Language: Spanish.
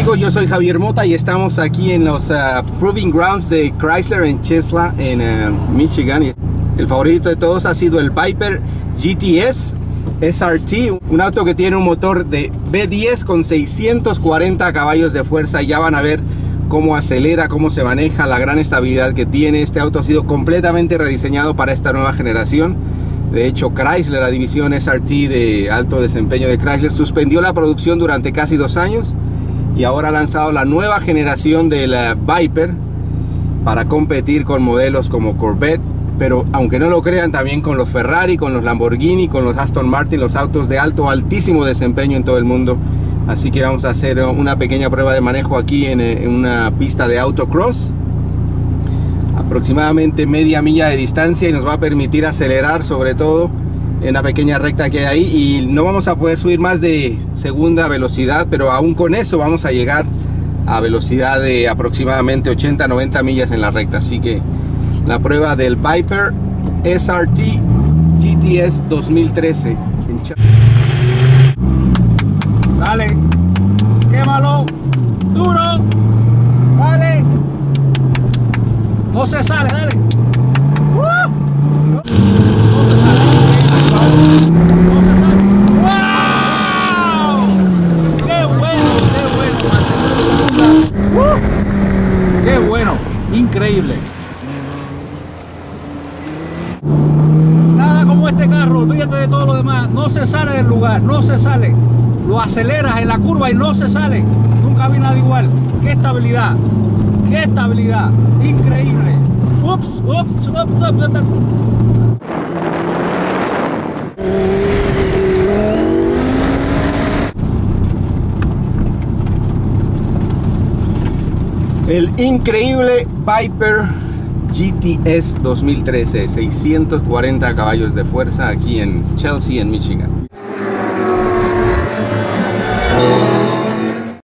amigos? Yo soy Javier Mota y estamos aquí en los Proving Grounds de Chrysler en Chesla, en Michigan. El favorito de todos ha sido el Viper GTS SRT, un auto que tiene un motor de V10 con 640 caballos de fuerza. Ya van a ver cómo acelera, cómo se maneja, la gran estabilidad que tiene. Este auto ha sido completamente rediseñado para esta nueva generación. De hecho, Chrysler, la división SRT de alto desempeño de Chrysler, suspendió la producción durante casi 2 años y ahora ha lanzado la nueva generación del Viper para competir con modelos como Corvette, pero aunque no lo crean, también con los Ferrari, con los Lamborghini, con los Aston Martin, los autos de altísimo desempeño en todo el mundo. Así que vamos a hacer una pequeña prueba de manejo aquí en una pista de autocross, aproximadamente media milla de distancia, y nos va a permitir acelerar, sobre todo en la pequeña recta que hay ahí, y no vamos a poder subir más de segunda velocidad, pero aún con eso vamos a llegar a velocidad de aproximadamente 80-90 millas en la recta. Así que la prueba del Viper SRT GTS 2013. Dale, quémalo, duro, dale, no se sale, dale. No se sale, no se sale. ¡Wow! ¡Qué bueno, qué bueno! ¡Qué bueno! Increíble. Nada como este carro, olvídate de todo lo demás. No se sale del lugar, no se sale. Lo aceleras en la curva y no se sale. Nunca vi nada igual. ¡Qué estabilidad! ¡Qué estabilidad! ¡Increíble! ¡Ups! ¡Ups! ¡Ups! ¡Ups! El increíble Viper GTS 2013, 640 caballos de fuerza aquí en Chelsea, en Michigan.